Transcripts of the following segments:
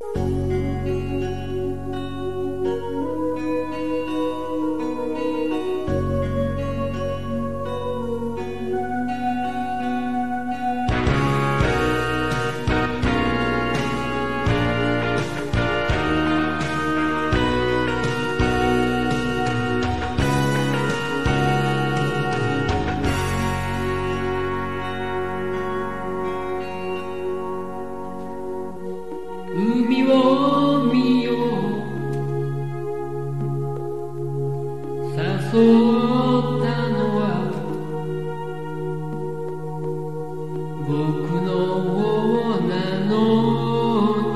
海を見よう誘ったのは僕の方なのに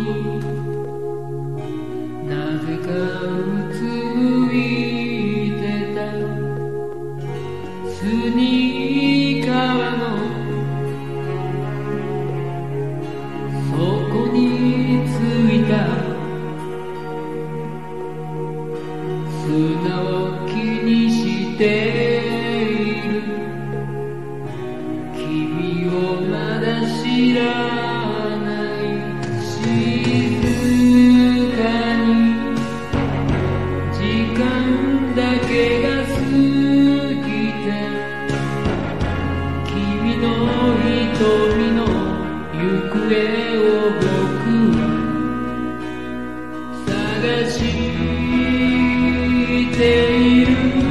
なぜかうつむいてたスニーカーのそこについた砂を気にしている君をまだ知らない静かに時間だけが過ぎて君の瞳の行方を僕探している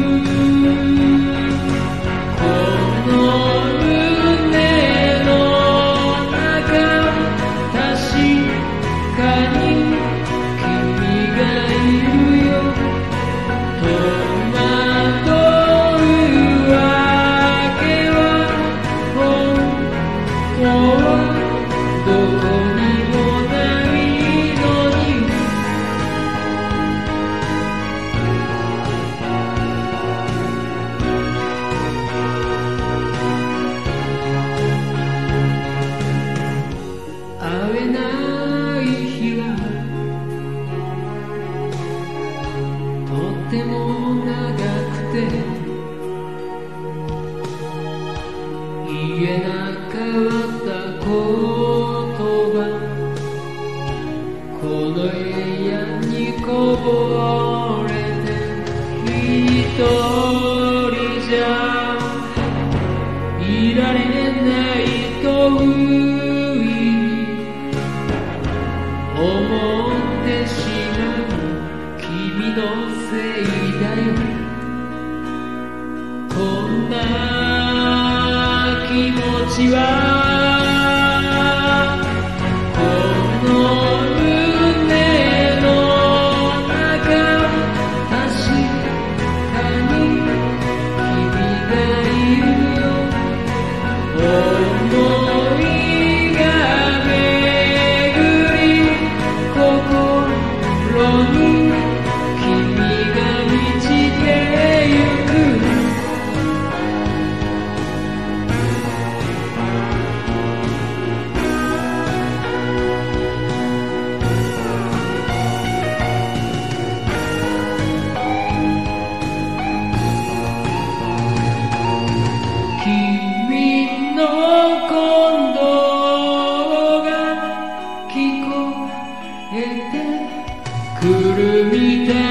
この胸の中確かに君がいるよ戸惑うわけは本当はどこにもないのに会えない日はとっても長くて言えなかったことがこの部屋にこぼれて一人じゃいられないと思ってしまう君のせいだよこんな気持ちはこの胸の中確かに君がいるよ思いが巡り心に君が満ちてゆく君の鼓動が聞こえてくるみたい